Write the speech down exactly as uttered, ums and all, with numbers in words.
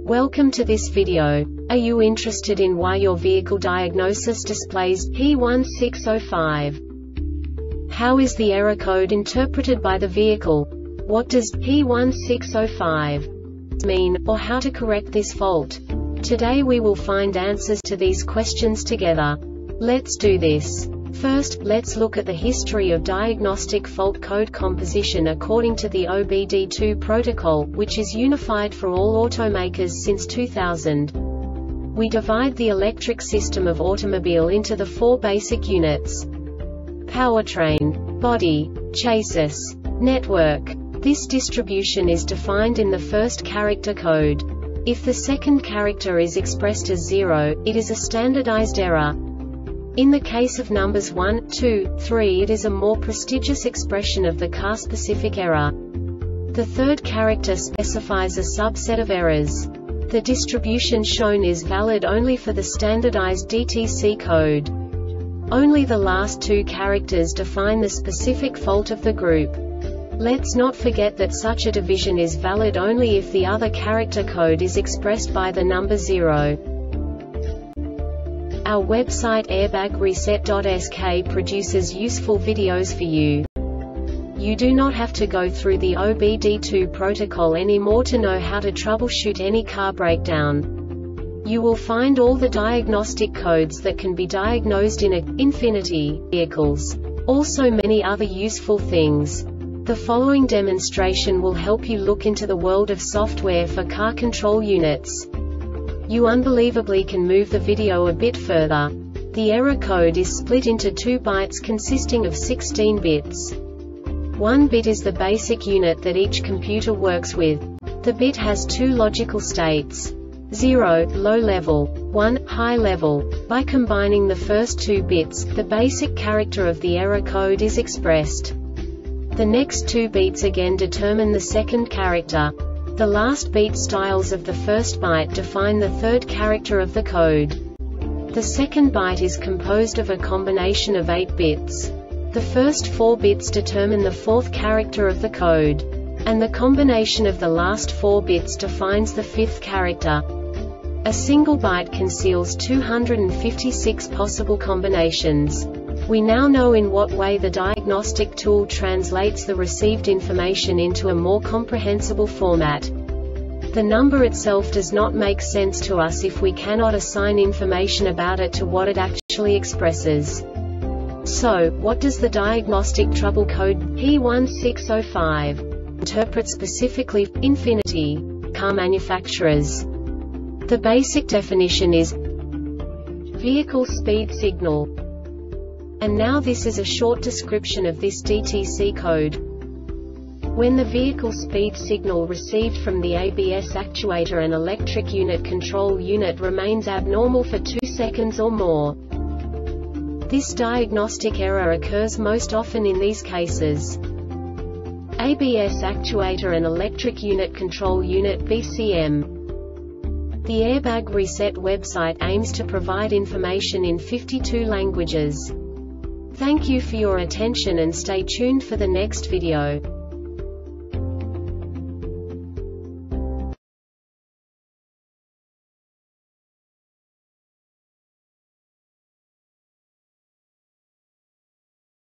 Welcome to this video. Are you interested in why your vehicle diagnosis displays P one six zero five? How is the error code interpreted by the vehicle? What does P one six zero five mean, or how to correct this fault? Today we will find answers to these questions together. Let's do this. First, let's look at the history of diagnostic fault code composition according to the O B D two protocol, which is unified for all automakers since two thousand. We divide the electric system of automobile into the four basic units: powertrain, body, chassis, network. This distribution is defined in the first character code. If the second character is expressed as zero, it is a standardized error. In the case of numbers one, two, three, it is a more prestigious expression of the car-specific error. The third character specifies a subset of errors. The distribution shown is valid only for the standardized D T C code. Only the last two characters define the specific fault of the group. Let's not forget that such a division is valid only if the other character code is expressed by the number zero. Our website airbag reset dot S K produces useful videos for you. You do not have to go through the O B D two protocol anymore to know how to troubleshoot any car breakdown. You will find all the diagnostic codes that can be diagnosed in a Infiniti vehicles. Also many other useful things. The following demonstration will help you look into the world of software for car control units. You unbelievably can move the video a bit further. The error code is split into two bytes consisting of sixteen bits. One bit is the basic unit that each computer works with. The bit has two logical states: zero, low level, one, high level. By combining the first two bits, the basic character of the error code is expressed. The next two bits again determine the second character. The last beat styles of the first byte define the third character of the code. The second byte is composed of a combination of eight bits. The first four bits determine the fourth character of the code. And the combination of the last four bits defines the fifth character. A single byte conceals two hundred fifty-six possible combinations. We now know in what way the diagnostic tool translates the received information into a more comprehensible format. The number itself does not make sense to us if we cannot assign information about it to what it actually expresses. So, what does the diagnostic trouble code P one six zero five interpret specifically for Infiniti car manufacturers? The basic definition is vehicle speed signal. And now this is a short description of this D T C code. When the vehicle speed signal received from the A B S actuator and electric unit control unit remains abnormal for two seconds or more. This diagnostic error occurs most often in these cases: A B S actuator and electric unit control unit B C M. The Airbag Reset website aims to provide information in fifty-two languages. Thank you for your attention and stay tuned for the next video.